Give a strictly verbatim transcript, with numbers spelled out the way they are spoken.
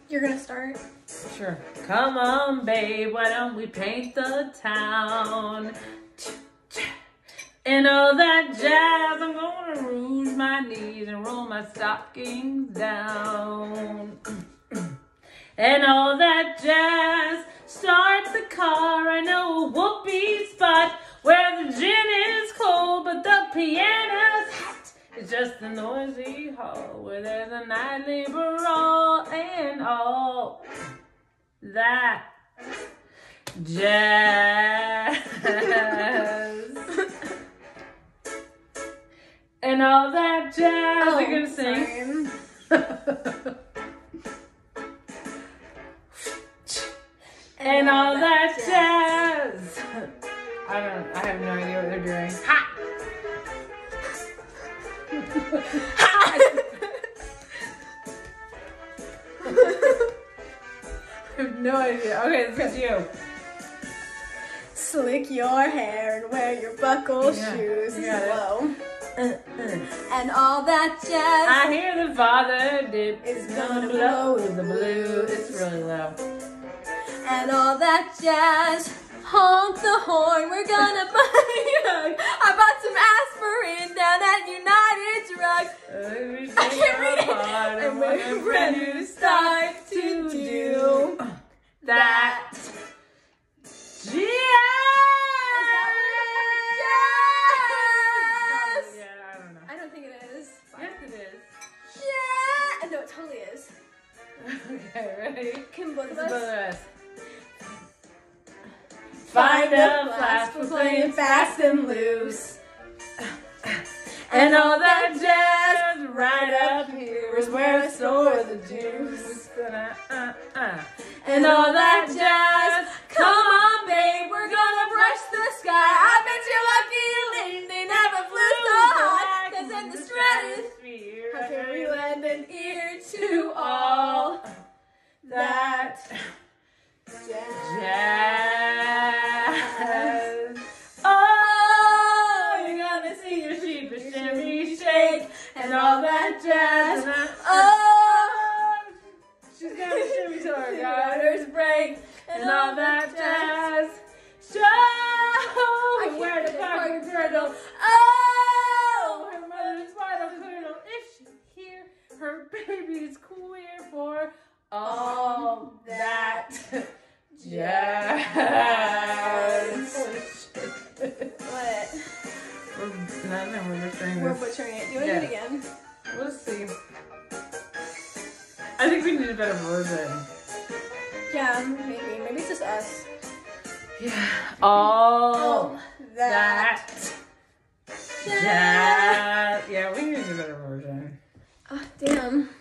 You're gonna start? Sure. Come on, babe, why don't we paint the town? And all that jazz, I'm gonna rouge my knees and roll my stockings down. And all that jazz, start the car. I know a whoopee spot where the gin is cold, but the piano's hot. It's just a noisy hall where there's a nightly brawl and all that jazz. And all that jazz. Oh, You're gonna sing. And all that jazz. I don't. I have no idea what they're doing. Ha! I have no idea. Okay, this is you. Slick your hair and wear your buckle Yeah, shoes. you got it. Whoa. And all that jazz. I hear the father dip Is is gonna gonna blow blow the blue. It's really low. And all that jazz. Honk the horn, we're gonna buy a hug. I bought some aspirin down at United Drugs. I can't read it. And we're ready to start to do that. Jazz! Yes! Yeah, I don't know. I don't think it is. Yes, it is. Yeah! No, it totally is. Okay, ready? Can both of Both of us? us. Find a flask for playing fast and loose. And all that jazz right up here is where I store the juice. Uh, uh, uh. And all that jazz. Come on, babe, we're gonna brush the sky. I bet you're lucky they never flew so high. Cause in the stratosphere, how can we lend an ear to all that jazz? Jazz. Oh, you're gonna see your sheepish shimmy shake and all that jazz. Oh, She's gonna shimmy till her garters break and all that jazz. Show I where to can't park get the it. girdle. Oh, Her mother's vital kernel. If she's here, her baby's queer for all that jazz. What? We're nothing. We're just doing We're this. butchering it. Do you want to Yeah. do it again? We'll see. I think we need a better version. Yeah, maybe. Maybe it's just us. Yeah. All Oh, that. that jazz. Yeah, we need a better version. Oh, damn.